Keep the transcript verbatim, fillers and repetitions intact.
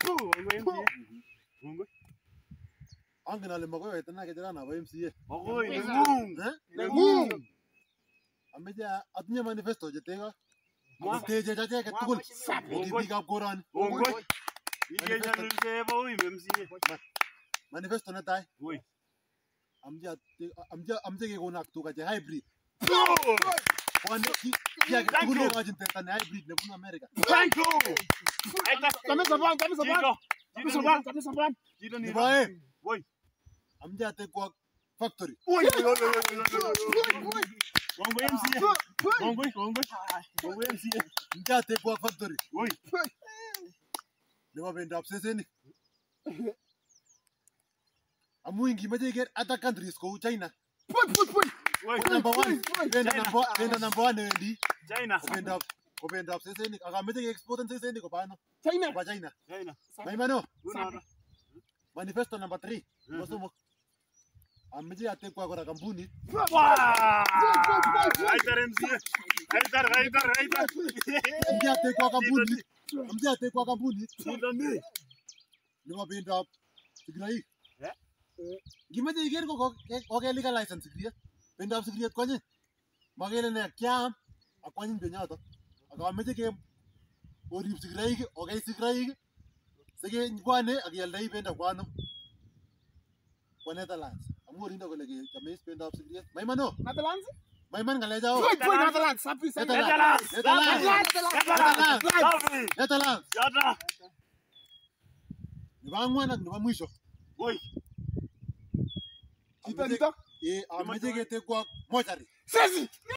Angen ale makoi wait ina kecheran abo M C A. Makoi nengung. Nengung. Ameche atinye manifesto cheteka. Mwa. Ateche chacheket tugul. Biikab koroni. Kongoi. Iyenyalilse bo M C A. Manifesto netai. Woi. Amche amche amche kekon ak tuga che hybrid. Kwani ki Thank tugul you. nekochin teta ne hybrid nebunu America. Thank you. Aita. Kami saban, kami saban. Kami saban, kami saban. Jito ni. Nebo aeng, Woi. amche atekwa factory. Woi. Kongoi M C A. Kongoi, kongoi. Kongoi M C A. Amche atekwa factory. Woi. Nebo bendab sesenik. Amu ngimeche iker other countries kou China. Pui, pui, pui. Woi. Ko number one. Bendo China. number bendo number one newendi. China. Ko bendab ko bendab sesenik. Akameche ke-exporten sesenik koba ano? China. Koba China. China. Maimano. Unaona. Manifesto number three. Nebo somok. Ameche atekwa kora kampunit. Wah! Aitar M C A. Aitar, aitar, aitar. Amche atekwa kampunit. Amche atekwa kampunit. Jito ni. Nebo bendab sigiroik. Eh? Ngimeche iker ko kokelegalizen sigiriet. Bendab sigiriet kwanyiny. Makele ne kiam ak kwanyiny benyoto. Akameche ke orib sigiroik, okei sigiroik. Sikebwane ak ialdoi bendo kwano. Kwa Netherlands. Amu orindo kole kechome bendab sigiriet. Maimano. Netherlands? Maiman ngalecho. Pui, pui, Netherlands. Sapi, sapi. Netherlands. Netherlands. Netherlands. Safi. Netherlands. Yata. Nebo ang'wan ak nebo mwisho. Woi. Nito, nito. Eh, ameche ketekwa mochari. Sesi.